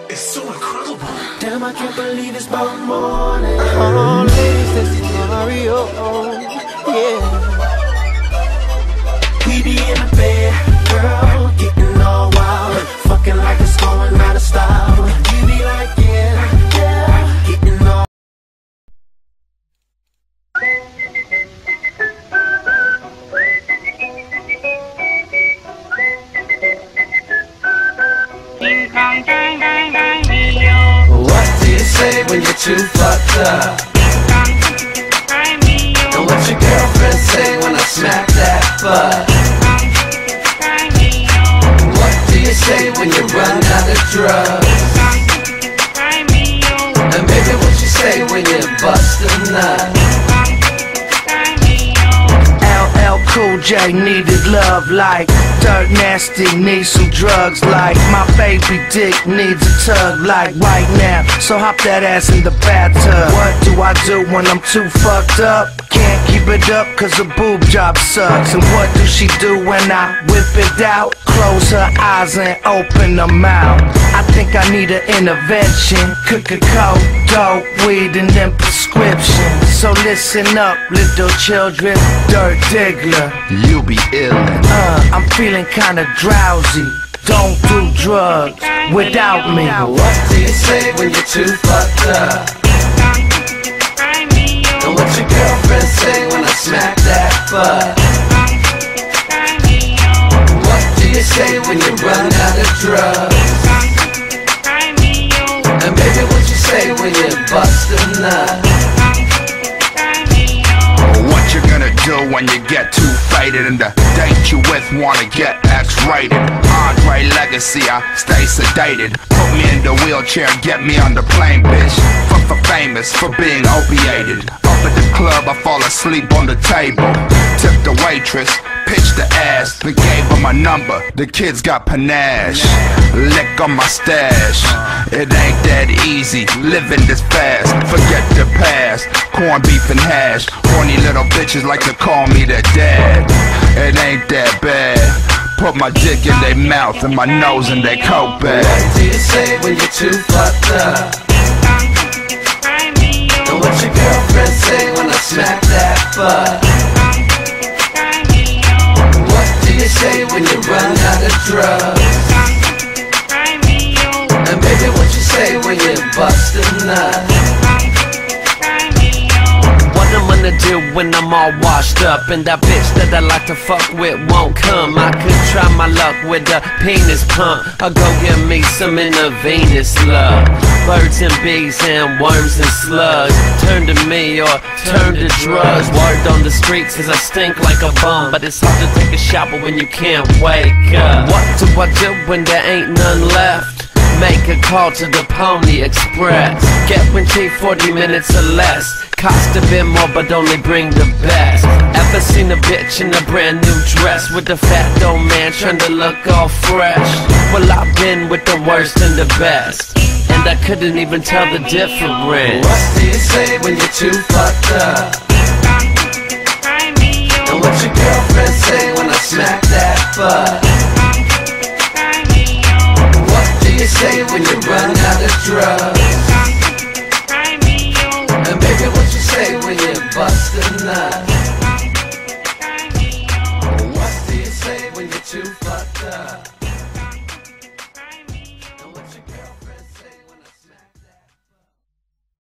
It's so incredible. Damn, I can't believe it's about morning. Oh, ladies, this is Mario. Yeah. We be in the bed, girl, getting all wild, fucking like it's going out of style. You be like, yeah, yeah, getting all. What do you say when you're too fucked up? And what your girlfriend say when I smack that butt? What do you say when you run out of drugs? And baby, what you say when you bust a nut? LL Cool J needed love like Dirt Nasty needs some drugs like my baby dick needs a tug like right now. So hop that ass in the bathtub. What do I do when I'm too fucked up? Can't keep it up cause a boob job sucks. And what do she do when I whip it out? Close her eyes and open her mouth. I think I need an intervention. Cook a coke, dope, weed and then prescriptions. So listen up little children. Dirt Diggler, you be illin'. I'm feeling kinda drowsy. Don't do drugs without me. What do you say when you're too fucked up? And what your girlfriend say when I smack that butt? What do you say when you run out of drugs? And baby, what you say when you bust a nut? What you gonna do when you get too faded and the date you with wanna get X-rated? Andre Legacy, I stay sedated. Put me in the wheelchair and get me on the plane, bitch. Fuck for famous, for being opiated. Up at the club, I fall asleep on the table. Tip the waitress, pitch the ass, then gave her my number. The kids got panache, lick on my stash. It ain't that easy, living this fast. Forget the past, corned beef and hash. Horny little bitches like to call me their dad. It ain't that bad. Put my dick in their mouth and my nose in their coat bag. What do you say when you're too fucked up? And what your girlfriend say when I smack that butt? What do you say when you run out of drugs? And baby, what you say when you bust a nut? What I'm gonna do when I'm all washed up and that bitch that I like to fuck with won't come? I could try my luck with a penis pump or go give me some intravenous love. Birds and bees and worms and slugs turn to me or turn to drugs. Word on the streets is I stink like a bum, but it's hard to take a shower when you can't wake up. What do I do when there ain't none left? Make a call to the Pony Express. Get when cheap 40 minutes or less. Cost a bit more but only bring the best. Ever seen a bitch in a brand new dress with a fat old man trying to look all fresh? Well, I've been with the worst and the best, and I couldn't even tell the difference. What do you say when you're too fucked up? And what your girlfriend say when I smack that butt? What do you say when you run out of drugs?